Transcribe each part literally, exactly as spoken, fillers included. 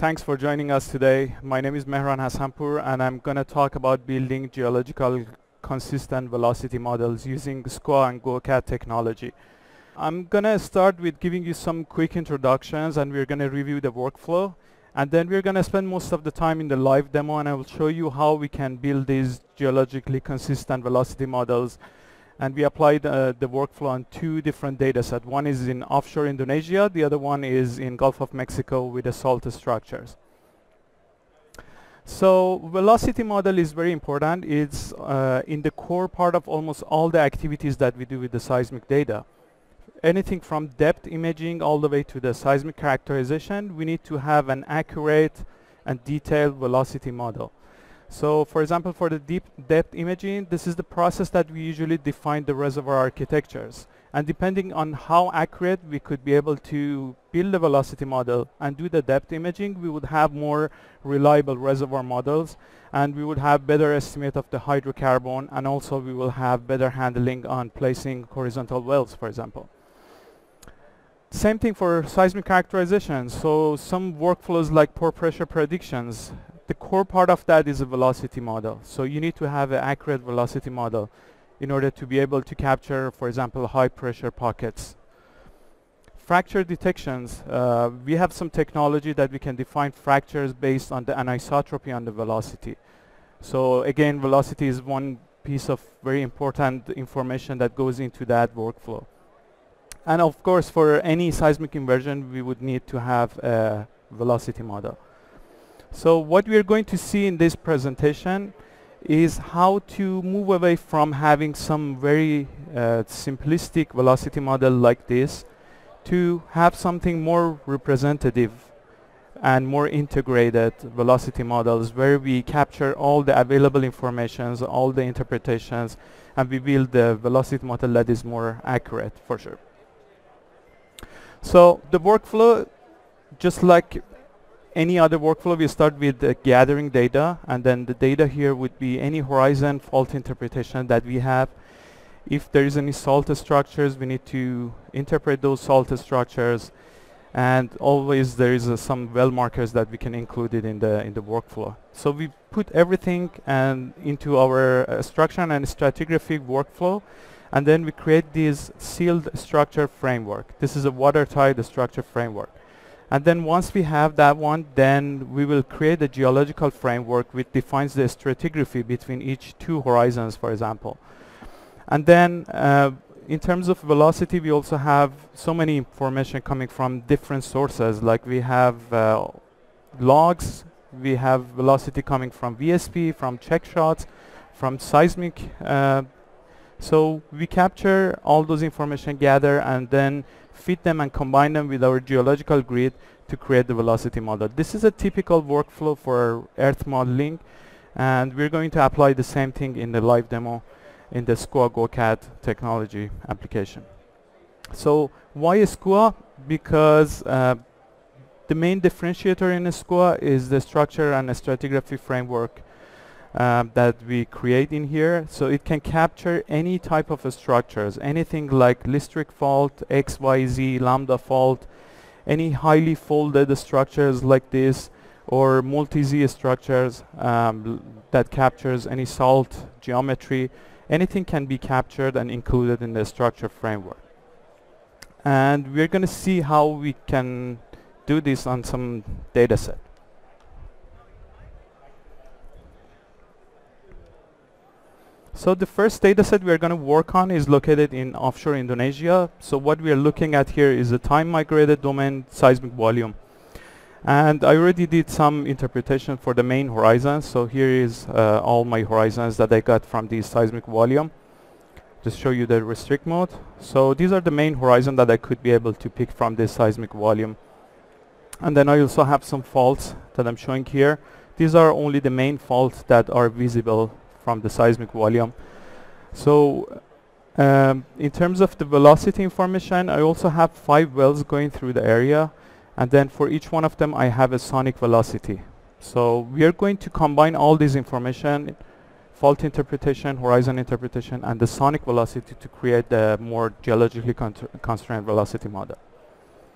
thanks for joining us today. My name is Mehran Hassanpour, and I'm going to talk about building geological consistent velocity models using S Q A and GoCAD technology. I'm going to start with giving you some quick introductions, and we're going to review the workflow. And then we're going to spend most of the time in the live demo, and I will show you how we can build these geologically consistent velocity models. And we applied uh, the workflow on two different data sets. One is in offshore Indonesia, the other one is in Gulf of Mexico with the salt structures. So velocity model is very important. It's uh, in the core part of almost all the activities that we do with the seismic data. Anything from depth imaging all the way to the seismic characterization, we need to have an accurate and detailed velocity model. So for example, for the deep depth imaging, this is the process that we usually define the reservoir architectures. And depending on how accurate we could be able to build a velocity model and do the depth imaging, we would have more reliable reservoir models, and we would have better estimate of the hydrocarbon, and also we will have better handling on placing horizontal wells, for example. Same thing for seismic characterization. So some workflows like pore pressure predictions, the core part of that is a velocity model. So you need to have an accurate velocity model in order to be able to capture, for example, high pressure pockets. Fracture detections, uh, we have some technology that we can define fractures based on the anisotropy on the velocity. So again, velocity is one piece of very important information that goes into that workflow. And of course, for any seismic inversion, we would need to have a velocity model. So what we are going to see in this presentation is how to move away from having some very uh, simplistic velocity model like this to have something more representative and more integrated velocity models where we capture all the available informations, all the interpretations, and we build the velocity model that is more accurate for sure. So the workflow, just like any other workflow, we start with uh, gathering data, and then the data here would be any horizon fault interpretation that we have. If there is any salt structures, we need to interpret those salt structures, and always there is uh, some well markers that we can include it in the in the workflow. So we put everything and into our uh, structure and stratigraphic workflow, and then we create this sealed structure framework. This is a watertight structure framework. And then once we have that one, then we will create a geological framework which defines the stratigraphy between each two horizons, for example. And then uh, in terms of velocity, we also have so many information coming from different sources. Like we have uh, logs, we have velocity coming from V S P, from check shots, from seismic. Uh, so we capture all those information, gather, and then fit them and combine them with our geological grid to create the velocity model. This is a typical workflow for earth modeling, and we're going to apply the same thing in the live demo in the S Q A GoCAD technology application. So why S Q A? Because uh, the main differentiator in S Q A is the structure and stratigraphy framework Uh, that we create in here. So it can capture any type of uh, structures, anything like listric fault, X Y Z, lambda fault, any highly folded structures like this, or multi-Z structures um, that captures any salt geometry. Anything can be captured and included in the structure framework. And we're going to see how we can do this on some data set. So the first data set we are going to work on is located in offshore Indonesia. So what we are looking at here is a time migrated domain seismic volume. And I already did some interpretation for the main horizons. So here is uh, all my horizons that I got from the seismic volume. Just show you the restrict mode. So these are the main horizon that I could be able to pick from this seismic volume. And then I also have some faults that I'm showing here. These are only the main faults that are visible from the seismic volume. So um, in terms of the velocity information, I also have five wells going through the area, and then for each one of them I have a sonic velocity. So we are going to combine all this information, fault interpretation, horizon interpretation, and the sonic velocity to create the more geologically constrained velocity model.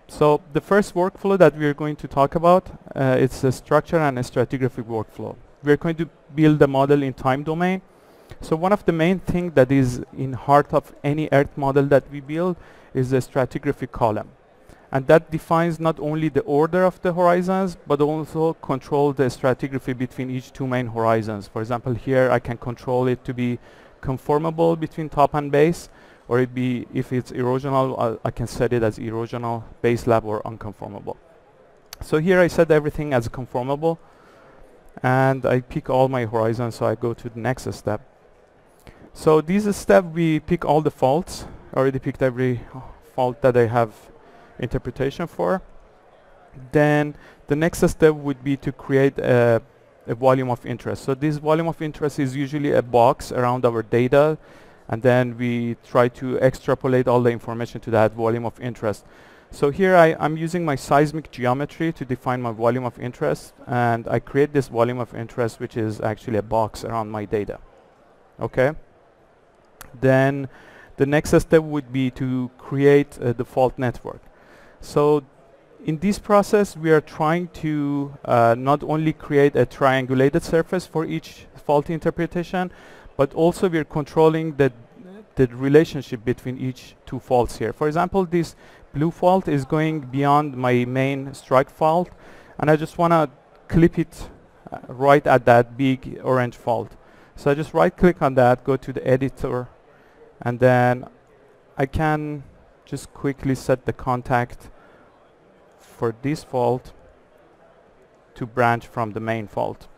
So the first workflow that we're going to talk about, uh, it's a structure and a stratigraphic workflow. We're going to build a model in time domain. So one of the main things that is in heart of any Earth model that we build is the stratigraphic column. And that defines not only the order of the horizons, but also control the stratigraphy between each two main horizons. For example, here I can control it to be conformable between top and base, or it be, if it's erosional, uh, I can set it as erosional, base lab, or unconformable. So here I set everything as conformable, and I pick all my horizons, so I go to the next step. So this step, we pick all the faults. I already picked every fault that I have interpretation for. Then the next step would be to create a, a volume of interest. So this volume of interest is usually a box around our data, and then we try to extrapolate all the information to that volume of interest. So here I, I'm using my seismic geometry to define my volume of interest, and I create this volume of interest, which is actually a box around my data. Okay? Then the next step would be to create a default network. So in this process, we are trying to uh, not only create a triangulated surface for each fault interpretation, but also we're controlling the, the relationship between each two faults here. For example, this blue fault is going beyond my main strike fault, and I just want to clip it uh, right at that big orange fault. So I just right click on that, go to the editor, and then I can just quickly set the contact for this fault to branch from the main fault.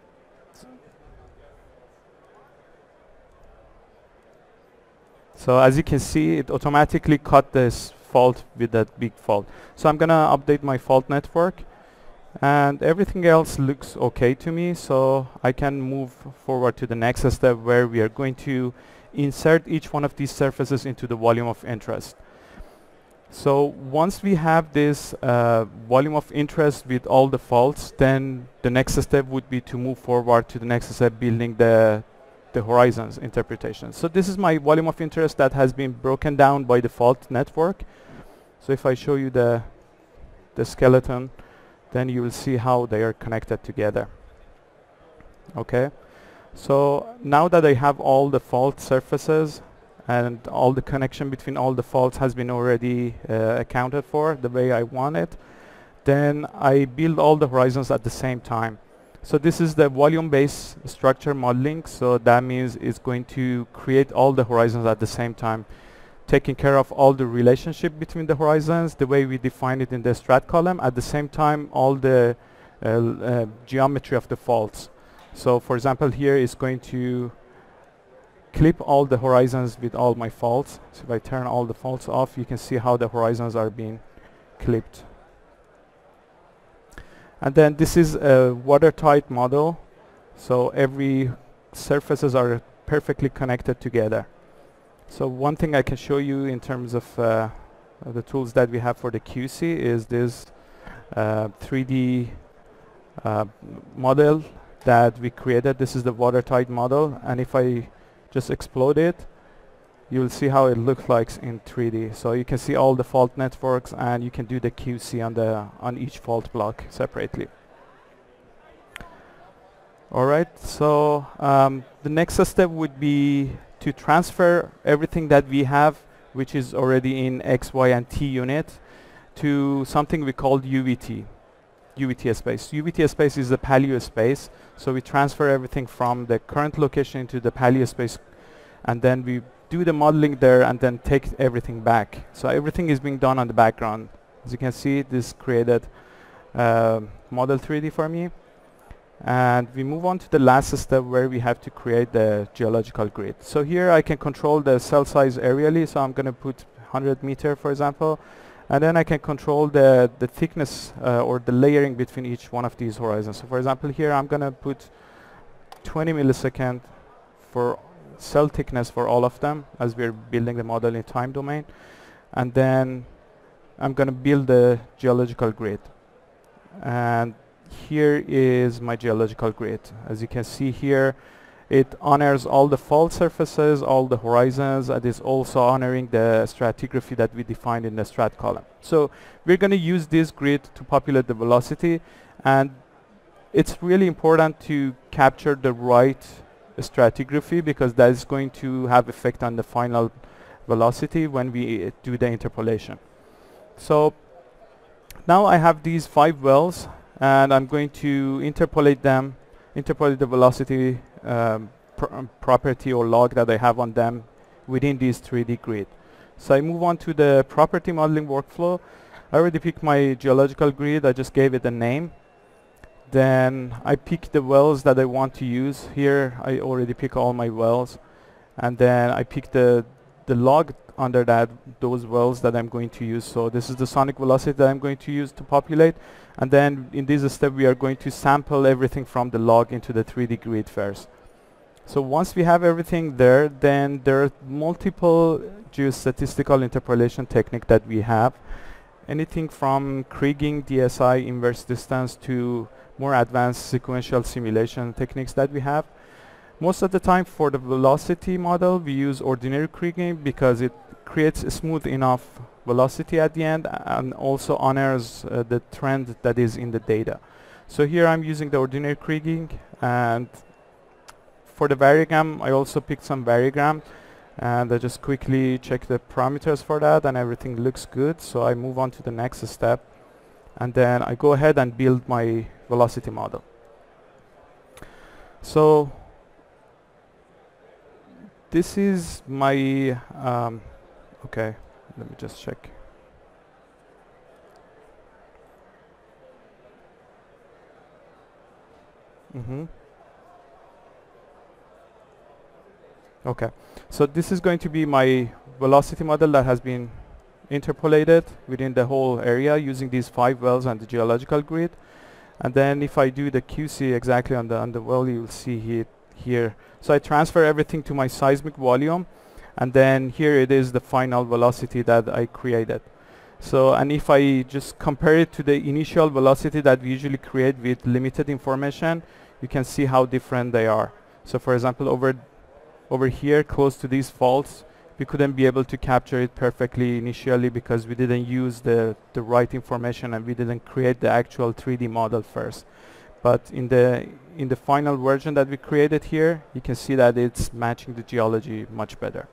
So as you can see, it automatically cut this fault with that big fault. So I'm gonna update my fault network, and everything else looks okay to me, so I can move forward to the next step, where we are going to insert each one of these surfaces into the volume of interest. So once we have this uh, volume of interest with all the faults, then the next step would be to move forward to the next step, building the the horizons interpretation. So this is my volume of interest that has been broken down by the fault network. So if I show you the the skeleton, then you will see how they are connected together. Okay, so now that I have all the fault surfaces and all the connection between all the faults has been already uh, accounted for the way I want it, then I build all the horizons at the same time. So this is the volume-based structure modeling. So that means it's going to create all the horizons at the same time, taking care of all the relationship between the horizons, the way we define it in the strat column, at the same time all the uh, uh, geometry of the faults. So for example, here is going to clip all the horizons with all my faults. So if I turn all the faults off, you can see how the horizons are being clipped. And then this is a watertight model. So every surfaces are perfectly connected together. So one thing I can show you in terms of uh, the tools that we have for the Q C is this uh, three D uh, model that we created. This is the watertight model, and if I just explode it, you will see how it looks like in three D. So you can see all the fault networks, and you can do the Q C on the on each fault block separately. All right, so um, the next step would be to transfer everything that we have, which is already in X, Y, and T unit, to something we call U V T, U V T space. U V T space is the paleo space, so we transfer everything from the current location into the paleo space, and then we do the modeling there and then take everything back. So everything is being done on the background. As you can see, this created uh, model three D for me. And we move on to the last step, where we have to create the geological grid. So here I can control the cell size aerially, so I'm going to put one hundred meter, for example, and then I can control the, the thickness uh, or the layering between each one of these horizons. So for example, here I'm going to put twenty millisecond for cell thickness for all of them, as we're building the model in time domain, and then I'm going to build the geological grid. And here is my geological grid. As you can see here, It honors all the fault surfaces, all the horizons, and is also honoring the stratigraphy that we defined in the strat column. So we're going to use this grid to populate the velocity, and it's really important to capture the right stratigraphy because that is going to have effect on the final velocity when we uh, do the interpolation. So now I have these five wells, and I'm going to interpolate them, interpolate the velocity um, pr property or log that I have on them within this three D grid. So I move on to the property modeling workflow. I already picked my geological grid. I just gave it a name. Then I pick the wells that I want to use. Here I already pick all my wells, and then I pick the the log under that, those wells that I'm going to use. So this is the sonic velocity that I'm going to use to populate, and then in this step we are going to sample everything from the log into the three D grid first. So once we have everything there, then there are multiple geostatistical interpolation techniques that we have. Anything from Kriging, D S I, inverse distance, to more advanced sequential simulation techniques that we have. Most of the time for the velocity model we use ordinary Kriging because it creates a smooth enough velocity at the end and also honors uh, the trend that is in the data. So here I'm using the ordinary Kriging, and for the variogram I also picked some variogram, and I just quickly check the parameters for that and everything looks good. So I move on to the next step, and then I go ahead and build my velocity model. So this is my um, okay, let me just check. Mm-hmm. Okay, so this is going to be my velocity model that has been interpolated within the whole area using these five wells and the geological grid. And then if I do the Q C exactly on the on the well, you will see here here. So I transfer everything to my seismic volume, and then here it is the final velocity that I created. So, and if I just compare it to the initial velocity that we usually create with limited information, you can see how different they are. So for example, over over here close to these faults, we couldn't be able to capture it perfectly initially because we didn't use the, the right information and we didn't create the actual three D model first. But in the in the final version that we created here, you can see that it's matching the geology much better.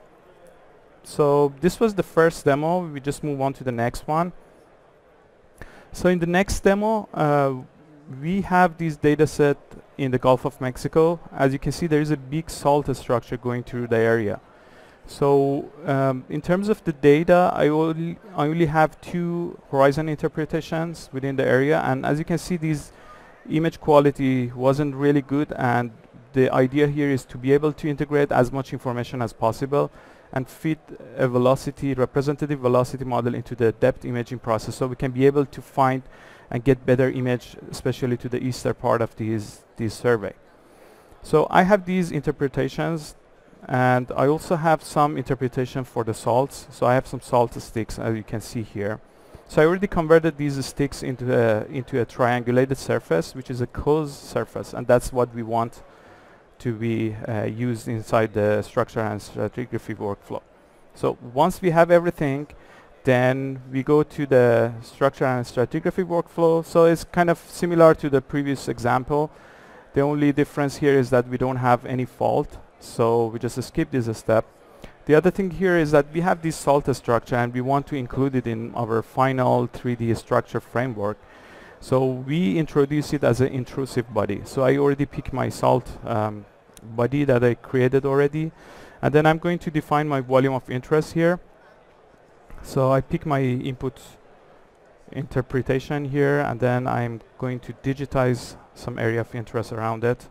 So this was the first demo. We just move on to the next one. So in the next demo, uh, we have this data set in the Gulf of Mexico. As you can see, there is a big salt structure going through the area. So um, in terms of the data, I only, I only have two horizon interpretations within the area, and as you can see, these image quality wasn't really good, and the idea here is to be able to integrate as much information as possible and fit a velocity, representative velocity model into the depth imaging process, so we can be able to find and get better image, especially to the eastern part of these, these survey. So I have these interpretations, and I also have some interpretation for the salts. So I have some salt sticks, as you can see here. So I already converted these sticks into a, into a triangulated surface, which is a closed surface, and that's what we want to be uh, used inside the structure and stratigraphy workflow. So once we have everything, then we go to the structure and stratigraphy workflow. So it's kind of similar to the previous example. The only difference here is that we don't have any fault, so we just skip this step. The other thing here is that we have this salt structure and we want to include it in our final three D structure framework. So we introduce it as an intrusive body. So I already picked my salt um, body that I created already, and then I'm going to define my volume of interest here. So I pick my input interpretation here, and then I'm going to digitize some area of interest around it.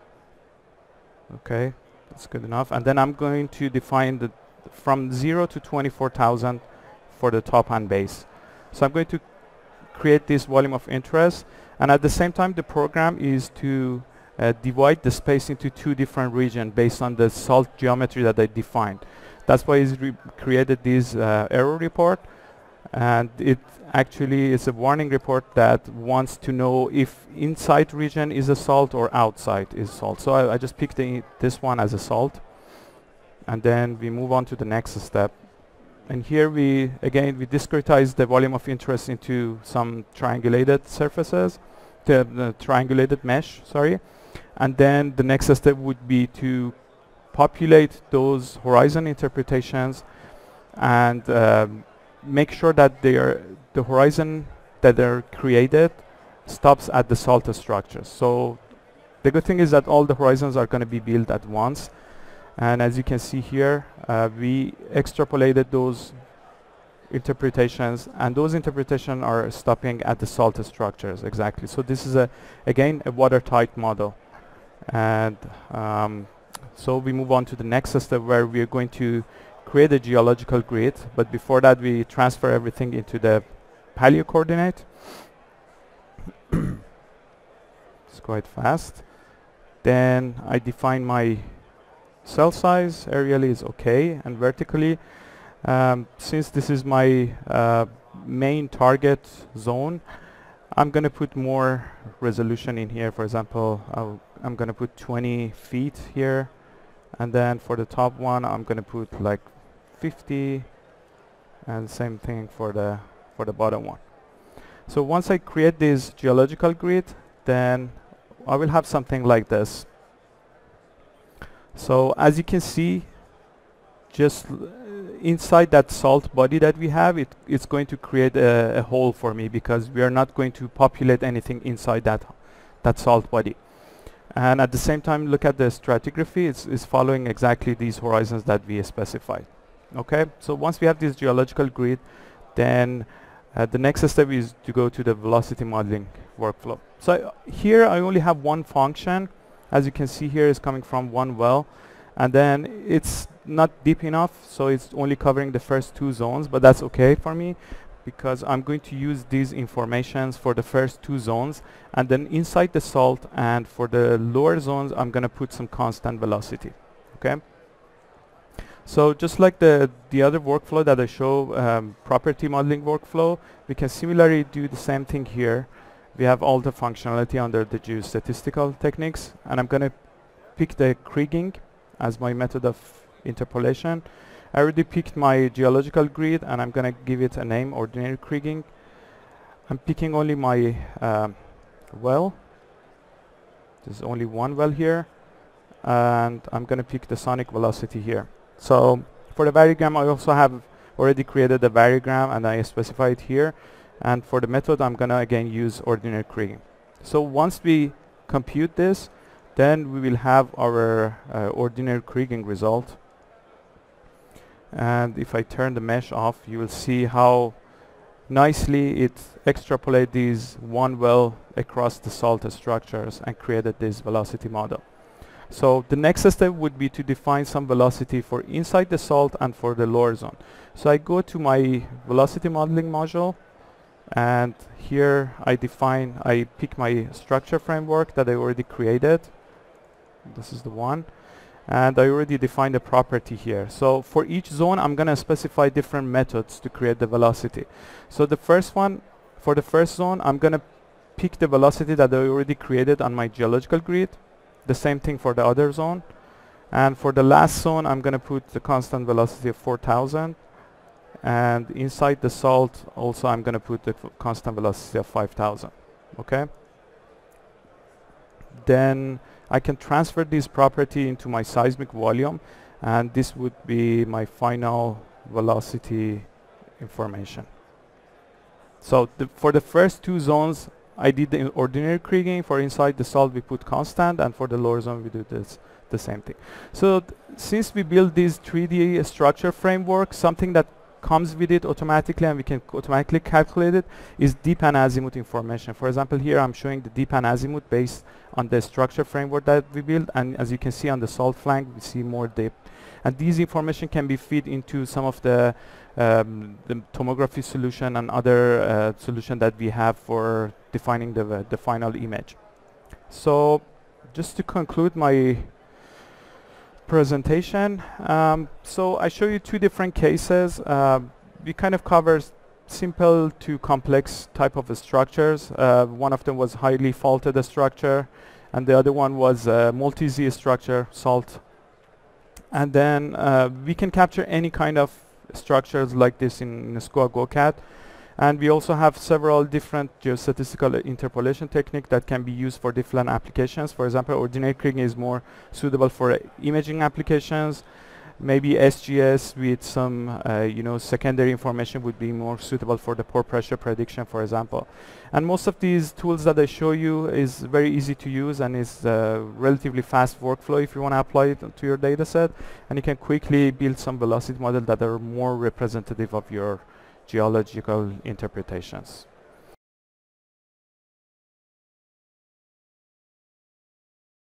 Okay, that's good enough. And then I'm going to define the from zero to twenty-four thousand for the top and base. So I'm going to create this volume of interest, and at the same time the program is to uh, divide the space into two different regions based on the salt geometry that I defined. That's why it's created this uh, error report. And it actually is a warning report that wants to know if inside region is a salt or outside is salt. So I, I just picked the, this one as a salt, and then we move on to the next step. And here we, again, we discretize the volume of interest into some triangulated surfaces, the, the triangulated mesh, sorry. And then the next step would be to populate those horizon interpretations and um, make sure that they are, the horizon that are created stops at the salt structures. So the good thing is that all the horizons are going to be built at once. And as you can see here, uh, we extrapolated those interpretations, and those interpretations are stopping at the salt structures exactly. So this is a, again, a watertight model. And um, so we move on to the next step where we are going to create a geological grid. But before that, we transfer everything into the paleo coordinate. It's quite fast. Then I define my cell size. Aerially is okay, and vertically, um, since this is my uh, main target zone, I'm going to put more resolution in here. For example, I'll, I'm going to put twenty feet here, and then for the top one, I'm going to put like fifty, and same thing for the for the bottom one. So once I create this geological grid, then I will have something like this. So as you can see, just uh, inside that salt body that we have, it, it's going to create a, a hole for me because we are not going to populate anything inside that, that salt body. And at the same time, look at the stratigraphy, it's, it's following exactly these horizons that we specified. Okay, so once we have this geological grid, then uh, the next step is to go to the velocity modeling workflow. So uh, here I only have one function. As you can see here, is coming from one well, and then it's not deep enough, so it's only covering the first two zones, but that's okay for me because I'm going to use these informations for the first two zones, and then inside the salt and for the lower zones, I'm going to put some constant velocity. Okay. So just like the the other workflow that I show, um, property modeling workflow, we can similarly do the same thing here. We have all the functionality under the geostatistical techniques, and I'm going to pick the kriging as my method of interpolation. I already picked my geological grid, and I'm going to give it a name, ordinary kriging. I'm picking only my um, well. There's only one well here, and I'm going to pick the sonic velocity here. So for the variogram, I also have already created a variogram, and I specify it here. And for the method, I'm going to again use ordinary kriging. So once we compute this, then we will have our uh, ordinary kriging result. And if I turn the mesh off, you will see how nicely it extrapolates these one well across the salt structures and created this velocity model. So the next step would be to define some velocity for inside the salt and for the lower zone. So I go to my velocity modeling module, and here I define, I pick my structure framework that I already created. This is the one. And I already defined a property here. So for each zone, I'm going to specify different methods to create the velocity. So the first one, for the first zone, I'm going to pick the velocity that I already created on my geological grid. The same thing for the other zone. And for the last zone, I'm going to put the constant velocity of four thousand. And inside the salt, also I'm going to put the constant velocity of five thousand. Okay. Then I can transfer this property into my seismic volume, and this would be my final velocity information. So the for the first two zones, I did the ordinary kriging. For inside the salt, we put constant, and for the lower zone, we do this the same thing. So since we build this three D structure framework, something that comes with it automatically and we can automatically calculate it is deep and azimuth information. For example, here I'm showing the deep and azimuth based on the structure framework that we built, and as you can see on the salt flank, we see more depth. And these information can be fed into some of the, um, the tomography solution and other uh, solution that we have for defining the, uh, the final image. So just to conclude my presentation, um, so I show you two different cases. Uh, we kind of cover simple to complex type of structures. Uh, one of them was highly faulted structure, and the other one was a multi-Z structure, salt. And then uh, we can capture any kind of structures like this in S C O A GoCat. And we also have several different geostatistical interpolation techniques that can be used for different applications. For example, ordinate kriging is more suitable for uh, imaging applications. Maybe S G S with some uh, you know, secondary information would be more suitable for the pore pressure prediction, for example. And most of these tools that I show you is very easy to use and is a relatively fast workflow if you want to apply it to your data set. And you can quickly build some velocity models that are more representative of your geological interpretations.